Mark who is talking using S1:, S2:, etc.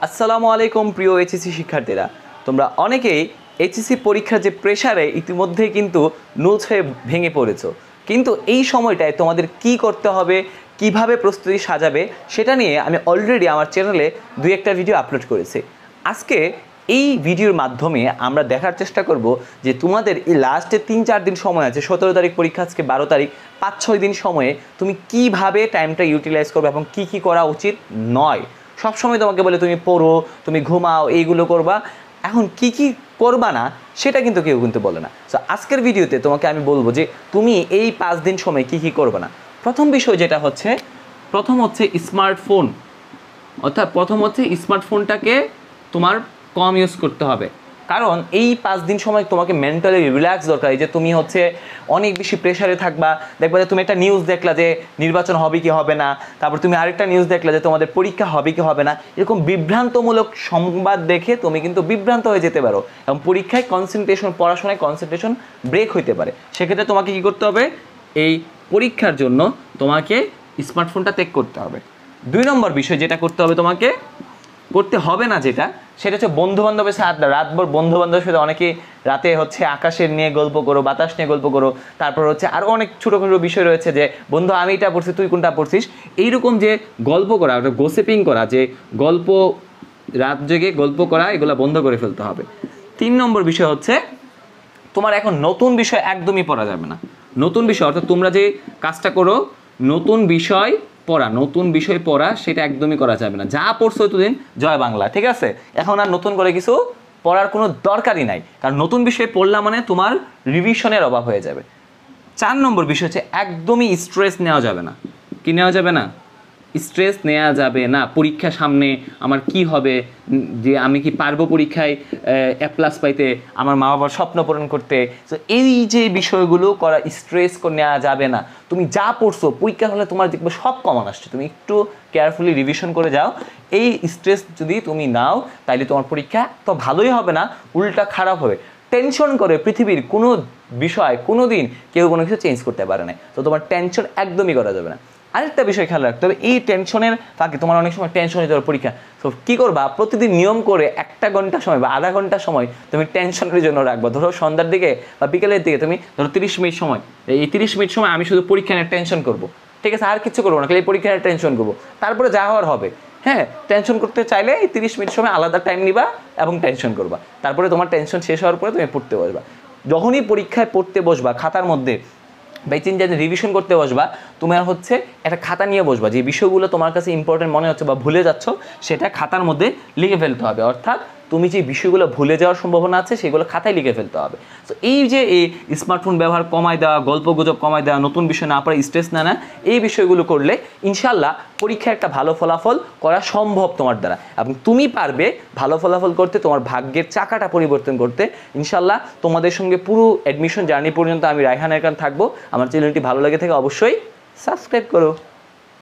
S1: আসসালামু আলাইকুম প্রিয় এইচএসসি শিক্ষার্থীরা, তোমরা অনেকেই এইচএসসি পরীক্ষার যে প্রেসারে ইতিমধ্যে কিন্তু নুজ হয়ে ভেঙে পড়েছো। কিন্তু এই সময়টায় তোমাদের কি করতে হবে, কিভাবে প্রস্তুতি সাজাবে সেটা নিয়ে আমি অলরেডি আমার চ্যানেলে দুই একটা ভিডিও আপলোড করেছি। আজকে এই ভিডিওর মাধ্যমে আমরা দেখার চেষ্টা করব যে তোমাদের এই লাস্টে 3-4 দিন সময় আছে, 17 তারিখ পরীক্ষা, আজকে 12 তারিখ, 5-6 দিন সময়ে তুমি কিভাবে টাইমটা ইউটিলাইজ করবে এবং কি করা উচিত নয়। সবসময় তোমাকে বলে তুমি পড়ো, তুমি ঘুমাও, এইগুলো করবা, এখন কি করবা না সেটা কিন্তু কেউ কিন্তু বলে না। সো আজকের ভিডিওতে তোমাকে আমি বলবো যে তুমি এই 5 দিন সময় কি করবে না। প্রথম বিষয় যেটা হচ্ছে, প্রথম হচ্ছে স্মার্টফোন, অর্থাৎ প্রথম হচ্ছে স্মার্টফোনটাকে তোমার কম ইউজ করতে হবে। কারণ এই 5 দিন সময় তোমাকে মেন্টালি রিল্যাক্স দরকার। এই যে তুমি হচ্ছে অনেক বেশি প্রেশারে থাকবা, দেখবা যে তুমি একটা নিউজ দেখলা যে নির্বাচন হবে কি হবে না, তারপর তুমি আরেকটা নিউজ দেখলা যে তোমাদের পরীক্ষা হবে কি হবে না, এরকম বিভ্রান্তমূলক সংবাদ দেখে তুমি কিন্তু বিভ্রান্ত হয়ে যেতে পারো এবং পরীক্ষায় পড়াশোনায় কনসেন্ট্রেশন ব্রেক হইতে পারে। সেক্ষেত্রে তোমাকে কি করতে হবে, এই পরীক্ষার জন্য তোমাকে স্মার্টফোনটা ত্যাগ করতে হবে। 2 নম্বর বিষয় যেটা করতে হবে না, সেটা হচ্ছে বন্ধুবান্ধবের সাথে আড্ডা। রাতভর বন্ধুবান্ধবের সাথে অনেকে রাতে হচ্ছে আকাশের নিয়ে গল্প করো, বাতাস নিয়ে গল্প করো, তারপর হচ্ছে আরও অনেক ছোটো বিষয় রয়েছে যে বন্ধু আমি এটা পড়ছি তুই কোনটা পড়ছিস, এইরকম যে গল্প করা, ওটা গোসিপিং করা, যে গল্প রাত জেগে গল্প করা, এগুলো বন্ধ করে ফেলতে হবে। 3 নম্বর বিষয় হচ্ছে তোমার এখন নতুন বিষয় একদমই পড়া যাবে না। নতুন বিষয় অর্থাৎ তোমরা যে কাজটা করো, নতুন বিষয় পড়া সেটা একদমই করা যাবে না। যা পড়ছো এতদিন জয় বাংলা, ঠিক আছে, এখন আর নতুন করে কিছু পড়ার কোনো দরকারই নাই, কারণ নতুন বিষয় পড়লা মানে তোমার রিভিশনের অভাব হয়ে যাবে। 4 নম্বর বিষয় হচ্ছে একদমই স্ট্রেস নেওয়া যাবে না। কি নেওয়া যাবে না? স্ট্রেস নেওয়া যাবে না। পরীক্ষা সামনে, আমার কি হবে, যে আমি কি পারবো পরীক্ষায় A+ পাইতে, আমার মা বাবার স্বপ্ন পূরণ করতে, তো এই যে বিষয়গুলো করা, স্ট্রেস নেওয়া যাবে না। তুমি যা পড়ছো পরীক্ষা হলে তোমার দেখবে সব কমন আসছে, তুমি একটু কেয়ারফুলি রিভিশন করে যাও। এই স্ট্রেস যদি তুমি নাও তাইলে তোমার পরীক্ষা তো ভালোই হবে না, উল্টা খারাপ হবে। টেনশন করে পৃথিবীর কোনো বিষয় কোনো দিন কেউ কোনো কিছু চেঞ্জ করতে পারে না, তো তোমার টেনশন একদমই করা যাবে না। আরেকটা বিষয় খেয়াল রাখতে হবে, এই টেনশনের ফাঁকে তোমার অনেক সময় টেনশন হয়ে যাবে পরীক্ষা, তো কী করবা, প্রতিদিন নিয়ম করে 1 ঘন্টা সময় বা আধা ঘন্টা সময় তুমি টেনশনের জন্য রাখবা। ধরো সন্ধ্যার দিকে বা বিকেলের দিকে তুমি ধরো 30 মিনিট সময়, এই 30 মিনিট সময় আমি শুধু পরীক্ষা নিয়ে টেনশন করবো, ঠিক আছে, আর কিছু করবো না, খালি এই পরীক্ষা নিয়ে টেনশন করবো, তারপরে যা হওয়ার হবে। হ্যাঁ, টেনশন করতে চাইলে এই 30 মিনিট সময় আলাদা টাইম নিবা এবং টেনশন করবা, তারপরে তোমার টেনশন শেষ হওয়ার পরে তুমি পড়তে বসবা। যখনই পরীক্ষায় পড়তে বসবা, খাতার মধ্যে বা 3-4 দিন রিভিশন করতে বসবা, তোমার হচ্ছে একটা খাতা নিয়ে বসবা, যে বিষয়গুলো তোমার কাছে ইম্পর্টেন্ট মনে হচ্ছে বা ভুলে যাচ্ছ সেটা খাতার মধ্যে লিখে ফেলতে হবে। অর্থাৎ তুমি যে বিষয়গুলো ভুলে যাওয়ার সম্ভাবনা আছে সেগুলো খাতায় লিখে ফেলতে হবে। তো এই যে এই স্মার্টফোন ব্যবহার কমায় দেওয়া, গল্পগুজব কমায় দেওয়া, নতুন বিষয় না পড়ে স্ট্রেস না, এই বিষয়গুলো করলে ইনশাল্লাহ পরীক্ষায় একটা ভালো ফলাফল করা সম্ভব তোমার দ্বারা, এবং তুমি পারবে ভালো ফলাফল করতে, তোমার ভাগ্যের চাকাটা পরিবর্তন করতে। ইনশাল্লাহ তোমাদের সঙ্গে পুরো অ্যাডমিশন জার্নি পর্যন্ত আমি রায়হান AR খান থাকবো। আমার চ্যানেলটি ভালো লাগে থাকে অবশ্যই সাবস্ক্রাইব করো।